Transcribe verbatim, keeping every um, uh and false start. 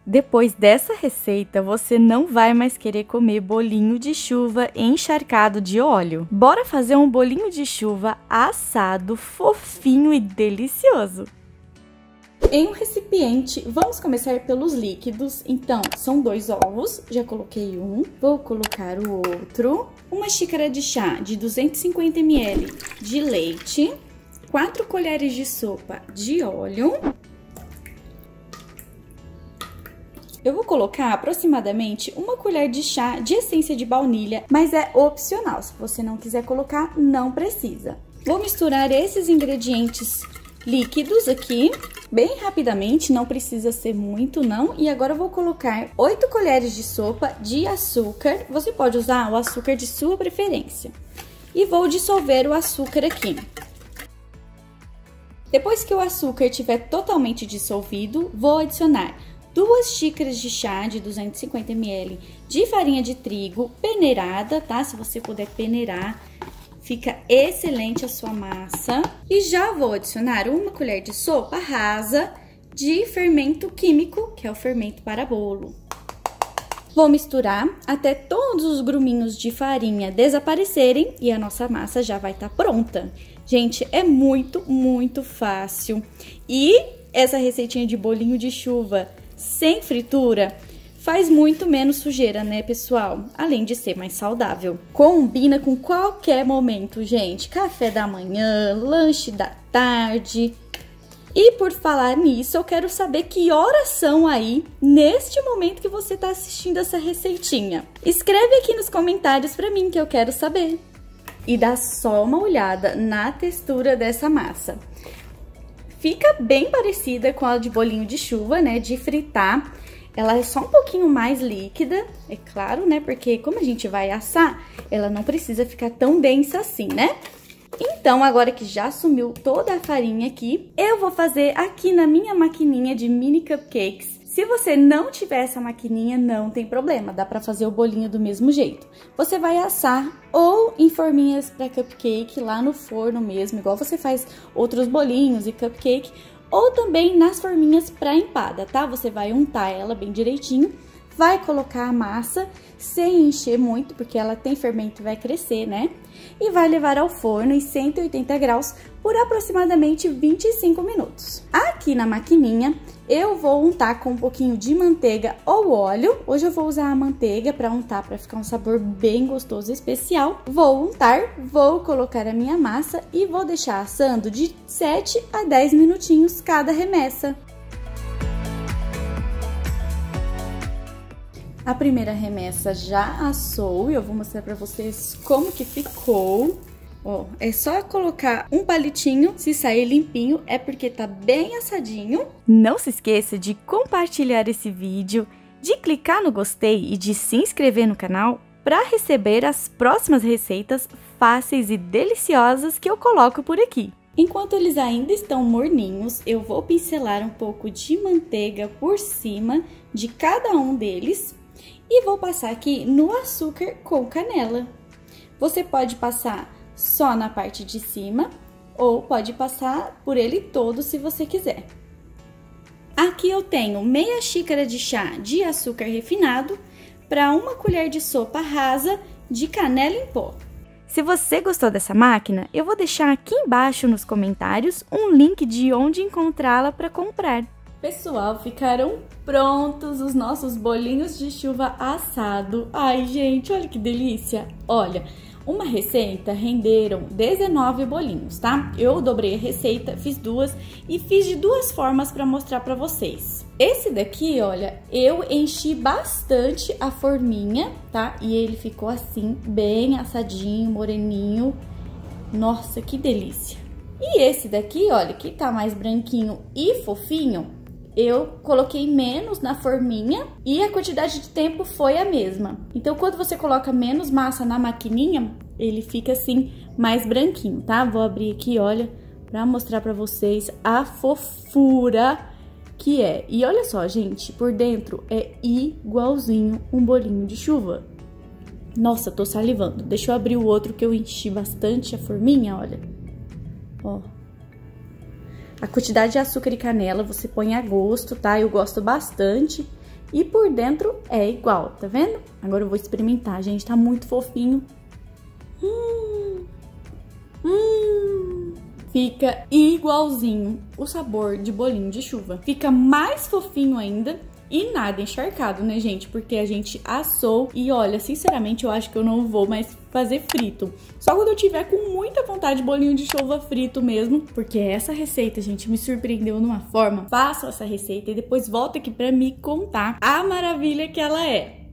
Depois dessa receita, você não vai mais querer comer bolinho de chuva encharcado de óleo. Bora fazer um bolinho de chuva assado, fofinho e delicioso! Em um recipiente, vamos começar pelos líquidos. Então, são dois ovos, já coloquei um, vou colocar o outro. Uma xícara de chá de duzentos e cinquenta mililitros de leite, quatro colheres de sopa de óleo. Eu vou colocar aproximadamente uma colher de chá de essência de baunilha, mas é opcional. Se você não quiser colocar, não precisa. Vou misturar esses ingredientes líquidos aqui, bem rapidamente, não precisa ser muito não. E agora eu vou colocar oito colheres de sopa de açúcar. Você pode usar o açúcar de sua preferência. E vou dissolver o açúcar aqui. Depois que o açúcar estiver totalmente dissolvido, vou adicionar duas xícaras de chá de duzentos e cinquenta mililitros de farinha de trigo peneirada, tá? Se você puder peneirar, fica excelente a sua massa. E já vou adicionar uma colher de sopa rasa de fermento químico, que é o fermento para bolo. Vou misturar até todos os gruminhos de farinha desaparecerem e a nossa massa já vai estar pronta. Gente, é muito, muito fácil. E essa receitinha de bolinho de chuva sem fritura faz muito menos sujeira, né, pessoal? Além de ser mais saudável. Combina com qualquer momento, gente. Café da manhã, lanche da tarde. E por falar nisso, eu quero saber que horas são aí, neste momento que você tá assistindo essa receitinha. Escreve aqui nos comentários pra mim que eu quero saber. E dá só uma olhada na textura dessa massa. Fica bem parecida com a de bolinho de chuva, né, de fritar. Ela é só um pouquinho mais líquida, é claro, né, porque como a gente vai assar, ela não precisa ficar tão densa assim, né? Então, agora que já sumiu toda a farinha aqui, eu vou fazer aqui na minha maquininha de mini cupcakes. Se você não tiver essa maquininha, não tem problema, dá pra fazer o bolinho do mesmo jeito. Você vai assar ou em forminhas pra cupcake lá no forno mesmo, igual você faz outros bolinhos e cupcake, ou também nas forminhas pra empada, tá? Você vai untar ela bem direitinho, vai colocar a massa sem encher muito, porque ela tem fermento e vai crescer, né? E vai levar ao forno em cento e oitenta graus por aproximadamente vinte e cinco minutos. Aqui na maquininha, eu vou untar com um pouquinho de manteiga ou óleo. Hoje eu vou usar a manteiga para untar, para ficar um sabor bem gostoso e especial. Vou untar, vou colocar a minha massa e vou deixar assando de sete a dez minutinhos cada remessa. A primeira remessa já assou e eu vou mostrar pra vocês como que ficou. Ó, é só colocar um palitinho, se sair limpinho é porque tá bem assadinho. Não se esqueça de compartilhar esse vídeo, de clicar no gostei e de se inscrever no canal para receber as próximas receitas fáceis e deliciosas que eu coloco por aqui. Enquanto eles ainda estão morninhos, eu vou pincelar um pouco de manteiga por cima de cada um deles. E vou passar aqui no açúcar com canela. Você pode passar só na parte de cima ou pode passar por ele todo se você quiser. Aqui eu tenho meia xícara de chá de açúcar refinado para uma colher de sopa rasa de canela em pó. Se você gostou dessa máquina, eu vou deixar aqui embaixo nos comentários um link de onde encontrá-la para comprar. Pessoal, ficaram prontos os nossos bolinhos de chuva assado. Ai, gente, olha que delícia! Olha, uma receita renderam dezenove bolinhos, tá? Eu dobrei a receita, fiz duas e fiz de duas formas para mostrar para vocês. Esse daqui, olha, eu enchi bastante a forminha, tá? E ele ficou assim, bem assadinho, moreninho. Nossa, que delícia! E esse daqui, olha, que tá mais branquinho e fofinho, eu coloquei menos na forminha e a quantidade de tempo foi a mesma. Então, quando você coloca menos massa na maquininha, ele fica assim, mais branquinho, tá? Vou abrir aqui, olha, pra mostrar pra vocês a fofura que é. E olha só, gente, por dentro é igualzinho um bolinho de chuva. Nossa, tô salivando. Deixa eu abrir o outro que eu enchi bastante a forminha, olha. Ó. A quantidade de açúcar e canela você põe a gosto, tá? Eu gosto bastante. e por dentro é igual, tá vendo? Agora eu vou experimentar, gente, tá muito fofinho. Hum, hum, fica igualzinho o sabor de bolinho de chuva. Fica mais fofinho ainda. E nada encharcado, né, gente? Porque a gente assou e olha, sinceramente, eu acho que eu não vou mais fazer frito. Só quando eu tiver com muita vontade de bolinho de chuva frito mesmo. Porque essa receita, gente, me surpreendeu numa forma. Façam essa receita e depois volta aqui pra me contar a maravilha que ela é.